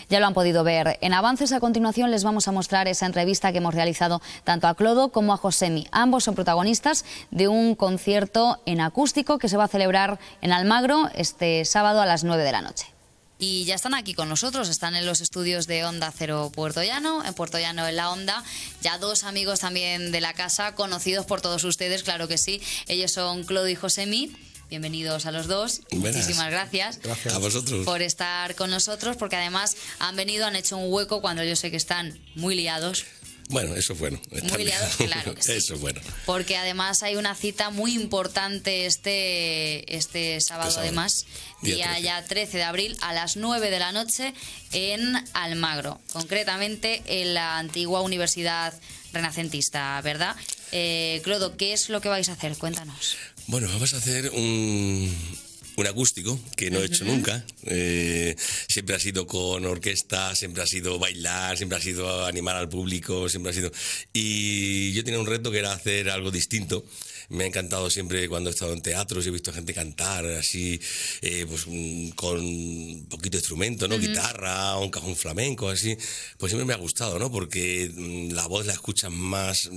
Ya lo han podido ver en avances. A continuación les vamos a mostrar esa entrevista que hemos realizado tanto a Clodo como a Josemi. Ambos son protagonistas de un concierto en acústico que se va a celebrar en Almagro este sábado a las 9 de la noche. Y ya están aquí con nosotros, están en los estudios de Onda Cero Puerto Llano, en Puerto Llano en la Onda, ya dos amigos también de la casa, conocidos por todos ustedes, claro que sí. Ellos son Clodo y Josemi. Bienvenidos a los dos. Buenas. Muchísimas gracias. Gracias a vosotros por estar con nosotros, porque además han venido, han hecho un hueco cuando yo sé que están muy liados. Bueno, eso es bueno. Muy liados, claro que sí. Eso es bueno. Porque además hay una cita muy importante este sábado, además, día ya 13 de abril, a las 9 de la noche en Almagro, concretamente en la antigua Universidad Renacentista, ¿verdad? Clodo, ¿qué es lo que vais a hacer? Cuéntanos. Bueno, vamos a hacer un acústico que no he hecho nunca. Siempre ha sido con orquesta, siempre ha sido bailar, siempre ha sido animar al público, siempre ha sido... Y yo tenía un reto que era hacer algo distinto. Me ha encantado siempre cuando he estado en teatros y he visto gente cantar así, pues con un poquito de instrumento, ¿no? Guitarra, un cajón flamenco, así. Pues siempre me ha gustado, ¿no? Porque la voz la escuchas más,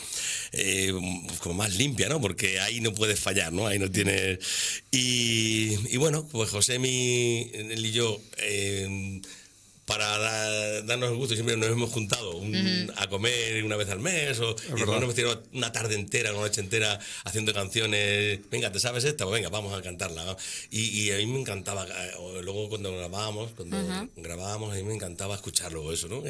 como más limpia, ¿no? Porque ahí no puedes fallar, ¿no? Ahí no tienes... Y bueno, pues Josemi, él y yo... para darnos el gusto, siempre nos hemos juntado a comer una vez al mes, y nos hemos tirado una tarde entera, una noche entera haciendo canciones. Venga, ¿te sabes esta? Pues venga, vamos a cantarla, ¿no? Y a mí me encantaba, luego cuando grabábamos, a mí me encantaba escucharlo, eso, ¿no?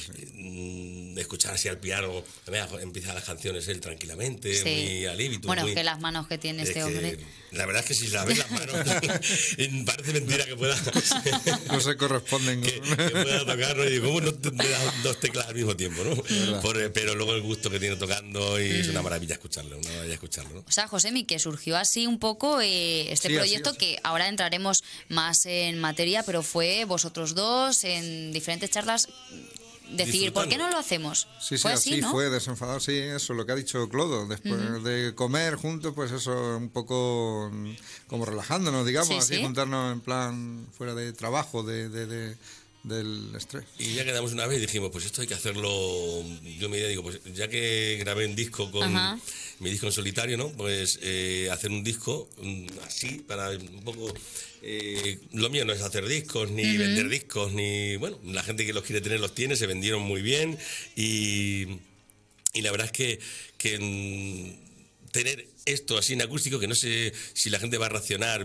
Escuchar así al piano, empieza las canciones él tranquilamente, muy alívito. Bueno, que las manos que tiene este hombre. La verdad es que si la ves las manos, parece mentira que pueda... No se corresponden. Que pueda tocar, ¿no? Y digo, ¿cómo no te das dos teclas al mismo tiempo, ¿no? Pero luego el gusto que tiene tocando y es una maravilla escucharlo, ¿no? O sea, Josemi, que surgió así un poco este proyecto, que ahora entraremos más en materia, pero fue vosotros dos en diferentes charlas... Decir, ¿por qué no lo hacemos? Sí, fue así, ¿no? Fue desenfadado, sí, eso, lo que ha dicho Clodo. Después de comer juntos, pues eso, un poco como relajándonos, digamos, así, juntarnos en plan fuera de trabajo, del estrés. Y ya quedamos una vez y dijimos, pues esto hay que hacerlo. Yo me digo, pues ya que grabé un disco con mi disco en solitario, ¿no? Pues hacer un disco así, para un poco... lo mío no es hacer discos, ni vender discos, ni... Bueno, la gente que los quiere tener los tiene, se vendieron muy bien y la verdad es que tener esto así en acústico, que no sé si la gente va a reaccionar...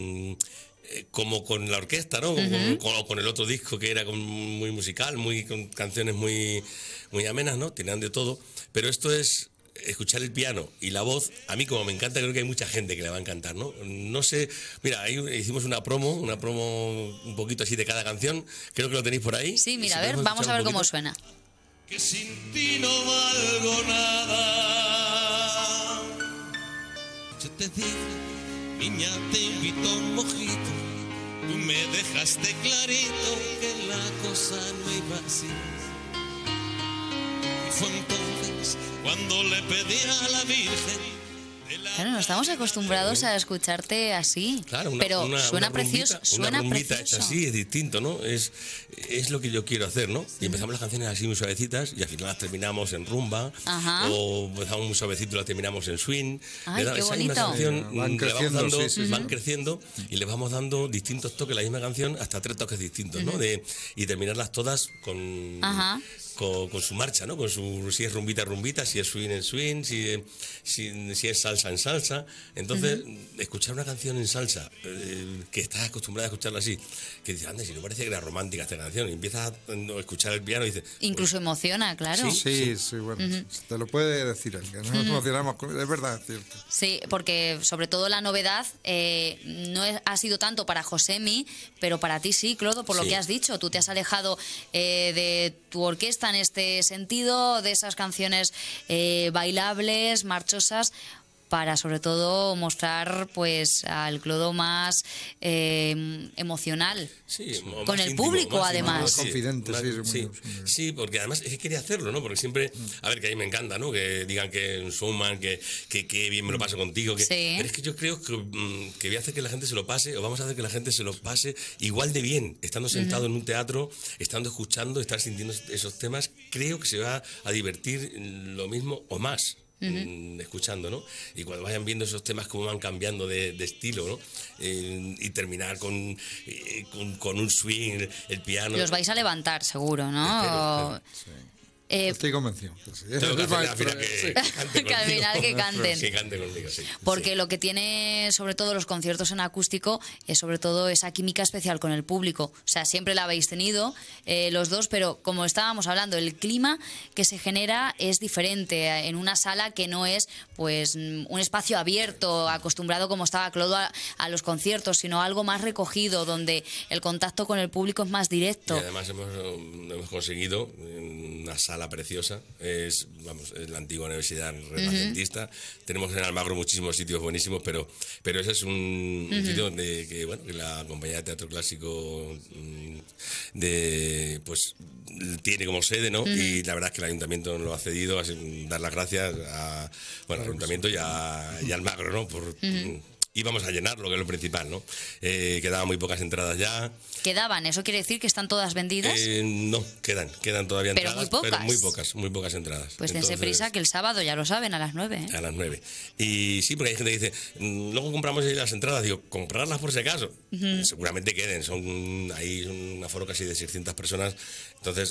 como con la orquesta, ¿no? O con el otro disco que era muy musical, con canciones muy amenas, ¿no? Tenían de todo. Pero esto es escuchar el piano y la voz. A mí, como me encanta, creo que hay mucha gente que le va a encantar, ¿no? No sé, mira, ahí hicimos una promo un poquito así de cada canción. Creo que lo tenéis por ahí. Sí, mira, a ver, vamos a ver cómo suena. Que sin ti no valgo nada. Yo te dije, niña, te invito a un mojito. Tú me dejaste clarito que la cosa no iba así. Y fue entonces cuando le pedí a la Virgen. Claro, no estamos acostumbrados a escucharte así. Claro, pero suena precioso. Una rumbita hecha así es distinto, ¿no? Es lo que yo quiero hacer, ¿no? Y empezamos las canciones así muy suavecitas y al final las terminamos en rumba. O empezamos muy suavecito y las terminamos en swing. Ay, qué bonito. Canción, van creciendo y le vamos dando distintos toques a la misma canción, hasta 3 toques distintos, ¿no? Y terminarlas todas con su marcha, ¿no? Si es rumbita, rumbita, si es swing en swing, si es salsa en salsa. Entonces, escuchar una canción en salsa, que estás acostumbrada a escucharla así, que dices, anda, si no parece que era romántica esta canción, y empiezas a escuchar el piano y dices... Incluso pues, emociona, claro. Sí, bueno, te lo puede decir él, que nos emocionamos, es verdad, es cierto. Sí, porque sobre todo la novedad no ha sido tanto para Josemi, pero para ti sí, Clodo, por lo que has dicho. Tú te has alejado de tu orquesta en este sentido, de esas canciones bailables, marchosas, para sobre todo mostrar pues al Clodo más emocional, sí, con más el íntimo, público más además. íntimo, Confidente, sí, sí, porque además es que quería hacerlo, ¿no? Porque siempre, a ver, que a mí me encanta, ¿no? Que digan que en Showman, que bien me lo paso contigo, Sí. pero es que yo creo que voy a hacer que la gente se lo pase, o vamos a hacer que la gente se lo pase igual de bien, estando sentado en un teatro, estando escuchando, estar sintiendo esos temas, creo que se va a divertir lo mismo o más. Escuchando, ¿no? Y cuando vayan viendo esos temas cómo van cambiando de estilo, ¿no? Y terminar con un swing, el piano. Los vais a levantar seguro, ¿no? Espero. Estoy convencido. Tengo que hacer al final que cante Que al final que canten. Que cante conmigo, sí. Porque Sí. lo que tiene sobre todo los conciertos en acústico es sobre todo esa química especial con el público. O sea, siempre la habéis tenido los dos, pero como estábamos hablando, el clima que se genera es diferente en una sala que no es pues un espacio abierto, acostumbrado como estaba Clodo a los conciertos, sino algo más recogido, donde el contacto con el público es más directo. Y además hemos conseguido una sala preciosa, es la antigua universidad renacentista. Tenemos en Almagro muchísimos sitios buenísimos, pero ese es un sitio donde que la compañía de teatro clásico pues tiene como sede, ¿no? Y la verdad es que el ayuntamiento nos lo ha cedido, dar las gracias al ayuntamiento y a Almagro, ¿no? Y vamos a llenarlo, que es lo principal, ¿no? Quedaban muy pocas entradas ya. ¿Quedaban? ¿Eso quiere decir que están todas vendidas? No, quedan todavía pero entradas, pero muy pocas entradas. Pues dense prisa, que el sábado ya lo saben, a las 9. A las 9. Y sí, porque hay gente que dice, luego compramos ahí las entradas. Digo, comprarlas por si acaso. Seguramente queden, hay un aforo casi de 600 personas. Entonces,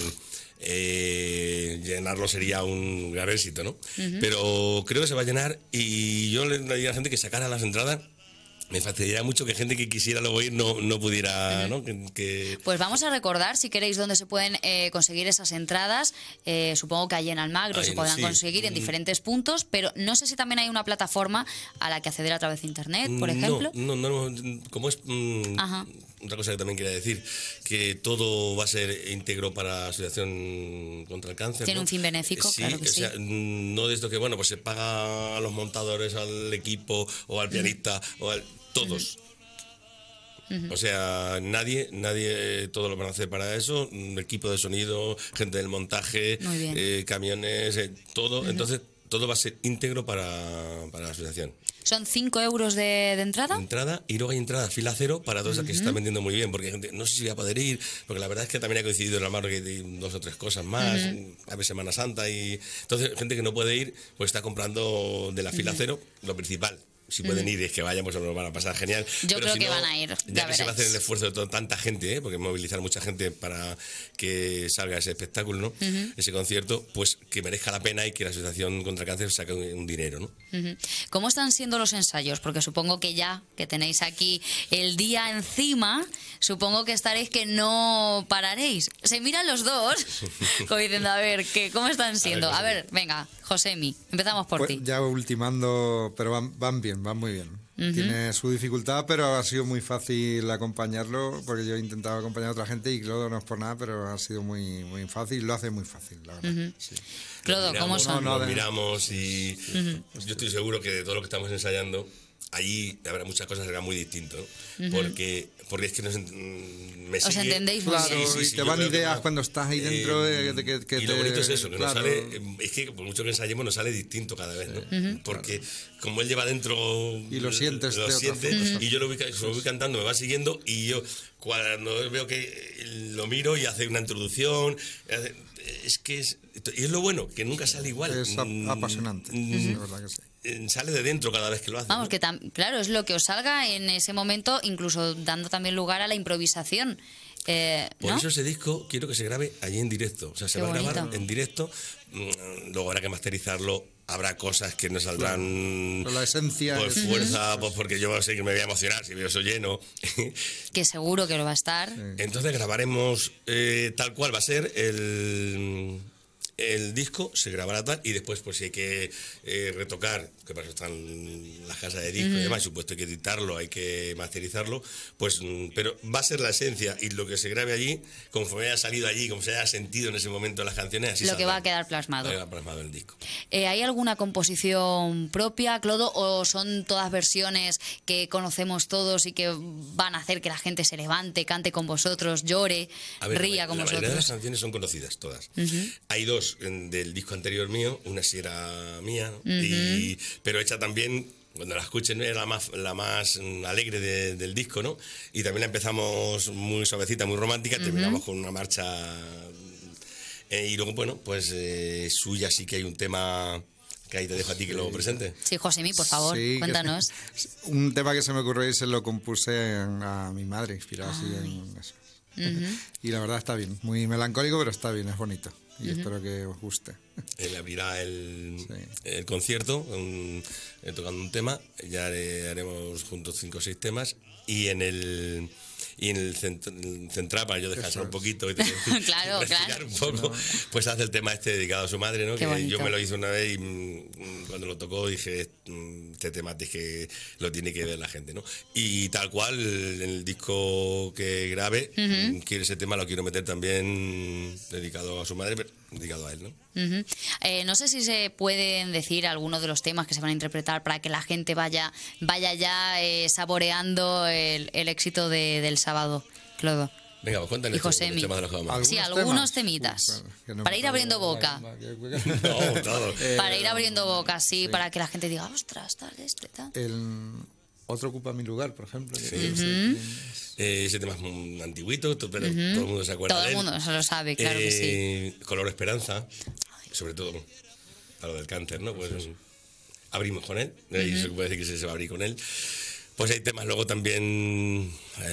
llenarlo sería un gran éxito, ¿no? Pero creo que se va a llenar y yo le diría a la gente que sacara las entradas. Me facilitaría mucho que gente que quisiera luego ir no pudiera, ¿no? Pues vamos a recordar, si queréis, dónde se pueden conseguir esas entradas. Supongo que allí en Almagro se podrán conseguir en diferentes puntos, pero no sé si también hay una plataforma a la que acceder a través de internet, por ejemplo. No, como es otra cosa que también quería decir, que todo va a ser íntegro para la Asociación contra el Cáncer. Tiene un fin benéfico, sí, claro que sí. O sea, no de esto que, pues se paga a los montadores, al equipo o al pianista o todos. O sea, nadie, todo lo van a hacer para eso, equipo de sonido, gente del montaje, camiones, todo. Entonces, todo va a ser íntegro para la asociación. ¿Son 5 euros de entrada? Entrada, y luego hay entrada fila cero para todos los que se están vendiendo muy bien, porque hay gente, no sé si voy a poder ir, porque la verdad es que también ha coincidido en la marca que hay 2 o 3 cosas más, a ver Semana Santa, y entonces gente que no puede ir, pues está comprando de la fila cero lo principal. Si pueden ir, es que vayan, pues nos van a pasar genial. Yo creo que van a ir, ya que se va a hacer el esfuerzo de tanta gente, porque movilizar mucha gente para que salga ese espectáculo, ¿no? Ese concierto, pues que merezca la pena y que la Asociación contra el Cáncer saque un dinero, ¿no? ¿Cómo están siendo los ensayos? Porque supongo que ya que tenéis aquí el día encima, supongo que estaréis que no pararéis. Se miran los dos, como diciendo, a ver, ¿cómo están siendo? A ver, venga, Josemi, empezamos por ti. Ya ultimando, pero van bien, van muy bien. Tiene su dificultad, pero ha sido muy fácil acompañarlo, porque yo he intentado acompañar a otra gente y Clodo no es por nada, pero ha sido muy, muy fácil, lo hace muy fácil, la verdad. Sí. Clodo, ¿cómo son? Nos miramos y yo estoy seguro que de todo lo que estamos ensayando, allí habrá muchas cosas que serán muy distintas, ¿no? Porque es que me os entendéis muy claro, bien. y te van ideas cuando estás ahí dentro de que y lo bonito es eso, que claro. nos sale, es que por mucho que ensayemos nos sale distinto cada vez, ¿no? Porque como él lleva dentro y lo sientes y yo lo voy cantando, me va siguiendo, y yo cuando veo que lo miro y hace una introducción, y es lo bueno, que nunca sale igual. Es apasionante, la verdad que sí. Sale de dentro cada vez que lo hace. Vamos, ¿no? que claro, es lo que os salga en ese momento, incluso dando también lugar a la improvisación. Por ¿no? eso ese disco quiero que se grabe allí en directo. O sea, se va a grabar en directo, luego habrá que masterizarlo. Habrá cosas que no saldrán la esencia por fuerza, pues porque yo sé que me voy a emocionar si veo eso lleno. Que seguro que lo va a estar. Entonces grabaremos tal cual va a ser el el disco, se grabará tal, y después pues si hay que retocar, que para eso están las casas de disco y demás, supuesto hay que editarlo, hay que masterizarlo, pues pero va a ser la esencia, y lo que se grabe allí, conforme haya salido allí, como se haya sentido en ese momento las canciones, así lo que va a quedar plasmado. Va a quedar plasmado en el disco. ¿Hay alguna composición propia, Clodo, o son todas versiones que conocemos todos y que van a hacer que la gente se levante, cante con vosotros, llore, ría con la vosotros? mayoría de las canciones son conocidas, todas. Hay dos del disco anterior mío, una sí era mía, pero hecha también, cuando la escuchen, era la más alegre del disco, ¿no? Y también la empezamos muy suavecita, muy romántica, terminamos con una marcha. Y luego, bueno, pues suya sí que hay un tema que ahí te dejo a ti que lo presente. Sí, Josemi, por favor, Sí, cuéntanos. Un tema que se me ocurrió y se lo compuse a mi madre, inspirado así en eso. Y la verdad está bien, muy melancólico, pero está bien, es bonito. Y espero que os guste. Él abrirá el concierto tocando un tema, ya haremos juntos 5 o 6 temas, y en el central, para yo descansar un poquito y Claro, respirar un poco, pues hace el tema dedicado a su madre, ¿no? Qué bonito. Yo me lo hice una vez y cuando lo tocó dije, este tema dije, lo tiene que ver la gente, ¿no? Y tal cual, en el disco que grabe, ese tema lo quiero meter también dedicado a su madre, pero dedicado a él, ¿no? No sé si se pueden decir algunos de los temas que se van a interpretar para que la gente vaya ya saboreando el éxito del sábado, Clodo. Venga, pues cuéntanos Y Josemi. los temas de los que vamos. Sí, algunos temitas. Para ir abriendo boca. No, todo. Para ir abriendo boca, sí, para que la gente diga, ostras, tal, tal. Otro ocupa mi lugar, por ejemplo. Ese tema es un antiguito, pero todo el mundo se acuerda de él. Todo el mundo se lo sabe, claro que sí. Color Esperanza, sobre todo para lo del cáncer, ¿no? Pues abrimos con él, y se puede decir que se va a abrir con él. Pues hay temas luego también,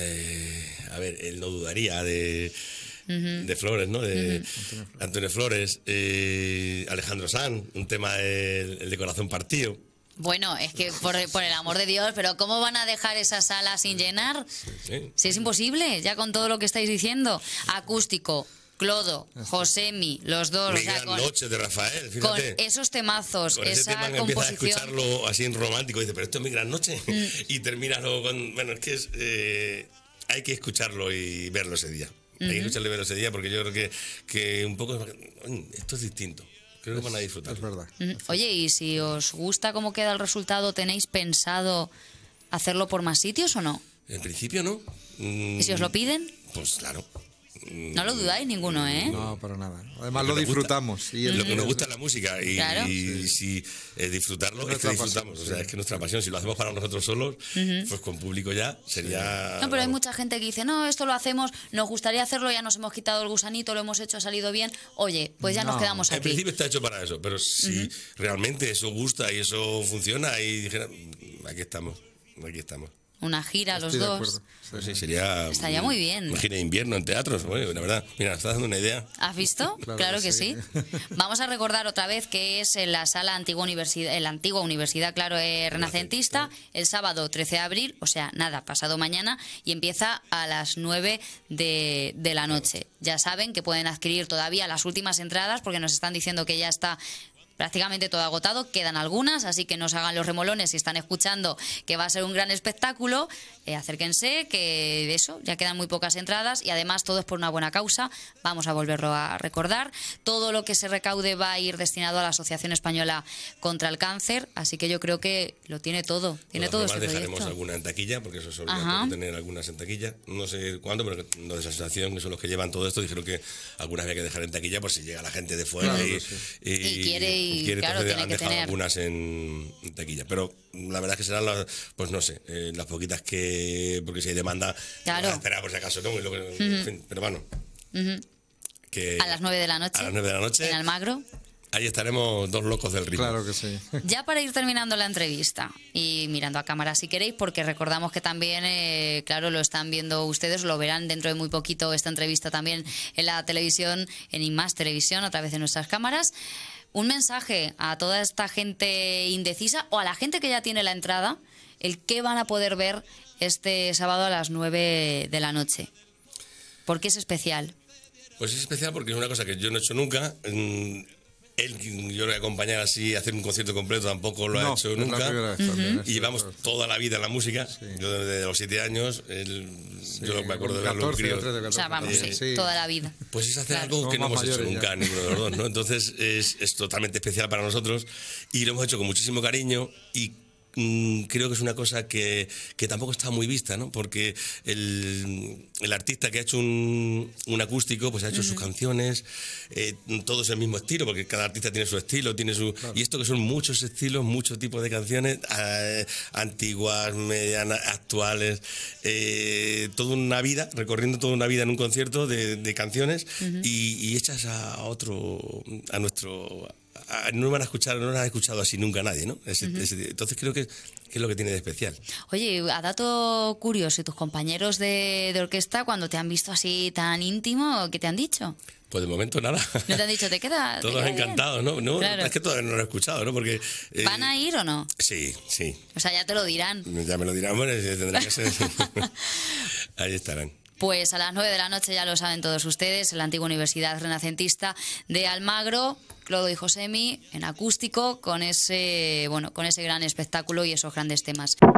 a ver, él no dudaría de Flores, ¿no? De Antonio Flores, Alejandro Sanz, un tema el de Corazón Partido. Bueno, es que por el amor de Dios, pero ¿cómo van a dejar esa sala sin llenar? Si es imposible, ya con todo lo que estáis diciendo. Acústico, Clodo, Josemi, los dos. Mi gran noche de Rafael, fíjate. Con esos temazos, con ese esa tema composición. empiezas a escucharlo así en romántico y dices, pero esto es mi gran noche. Y terminas luego con... Bueno, es que hay que escucharlo y verlo ese día. Hay que escucharlo y verlo ese día porque yo creo que un poco... Esto es distinto. Creo que van a disfrutar. Es verdad. Oye, y si os gusta cómo queda el resultado, ¿tenéis pensado hacerlo por más sitios o no? En principio no. ¿Y si os lo piden? Pues claro. No lo dudáis ninguno, ¿eh? No, para nada. Además lo disfrutamos. Y lo que nos gusta es la música y, Claro. y si disfrutarlo es que disfrutamos. O sea, es que nuestra pasión, si lo hacemos para nosotros solos, pues con público ya sería... No, pero hay mucha gente que dice, no, esto lo hacemos, nos gustaría hacerlo, ya nos hemos quitado el gusanito, lo hemos hecho, ha salido bien. Oye, pues ya nos quedamos En aquí. principio está hecho para eso, pero si realmente eso gusta y eso funciona, y dijera, aquí estamos. Una gira los Estoy de dos. acuerdo. Pues sí, sería... Estaría muy bien. Una gira de invierno en teatros. Bueno, la verdad, mira, estás dando una idea. ¿Has visto? Claro que sí. sí. Vamos a recordar otra vez que es en la sala antigua universidad, claro, renacentista, el sábado 13 de abril, o sea, nada, pasado mañana, y empieza a las 9 de la noche. Ya saben que pueden adquirir todavía las últimas entradas porque nos están diciendo que ya está prácticamente todo agotado, quedan algunas, así que no se hagan los remolones si están escuchando que va a ser un gran espectáculo, acérquense, que de eso, ya quedan muy pocas entradas y además todo es por una buena causa, vamos a volverlo a recordar, todo lo que se recaude va a ir destinado a la Asociación Española contra el Cáncer, así que yo creo que lo tiene todo, tiene todo este proyecto. Dejaremos alguna en taquilla, porque eso es obligatorio tener algunas en taquilla, no sé cuándo, pero los de esa asociación, que son los que llevan todo esto, dijeron que algunas había que dejar en taquilla por si llega la gente de fuera y quiere claro, entonces tiene han que dejado tener algunas en taquilla, pero la verdad es que serán las, pues no sé, las poquitas que, porque si hay demanda, claro, a esperar por si acaso, ¿no? Y luego, en fin, pero bueno, que a las 9 de la noche, a las 9 de la noche en Almagro. Ahí estaremos dos locos del ritmo. Claro que sí. Ya para ir terminando la entrevista y mirando a cámara si queréis, porque recordamos que también, claro, lo están viendo ustedes, lo verán dentro de muy poquito esta entrevista también en la televisión, en IMAX Televisión, a través de nuestras cámaras. Un mensaje a toda esta gente indecisa o a la gente que ya tiene la entrada, el qué van a poder ver este sábado a las 9 de la noche. ¿Por qué es especial? Pues es especial porque es una cosa que yo no he hecho nunca. Yo lo voy a acompañar así, hacer un concierto completo tampoco lo ha hecho nunca. Y llevamos toda la vida en la música. Sí. Yo desde los 7 años, yo me acuerdo de verlo. 14, o sea, vamos, toda la vida. Pues es hacer algo que no hemos hecho nunca ninguno de los dos, ¿no? Entonces es totalmente especial para nosotros y lo hemos hecho con muchísimo cariño y creo que es una cosa que tampoco está muy vista, ¿no? Porque el artista que ha hecho un acústico, pues ha hecho sus canciones, todos el mismo estilo, porque cada artista tiene su estilo, tiene su... Claro. Y esto que son muchos estilos, muchos tipos de canciones, antiguas, medianas, actuales, toda una vida, recorriendo toda una vida en un concierto de canciones y hechas a nuestro... No lo han escuchado así nunca nadie, ¿no? Entonces creo que es lo que tiene de especial. Oye, a dato curioso, ¿y tus compañeros de orquesta cuando te han visto así tan íntimo, qué te han dicho? Pues de momento nada. ¿No te han dicho, te queda? Todos encantados, ¿no? Claro. Es que todavía no lo he escuchado, ¿no? Porque, ¿van a ir o no? Sí. O sea, ya te lo dirán. Ya me lo dirán, bueno, tendrá que ser. Ahí estarán. Pues a las 9 de la noche, ya lo saben todos ustedes, en la antigua Universidad Renacentista de Almagro, Clodo y Josemi en acústico con ese gran espectáculo y esos grandes temas.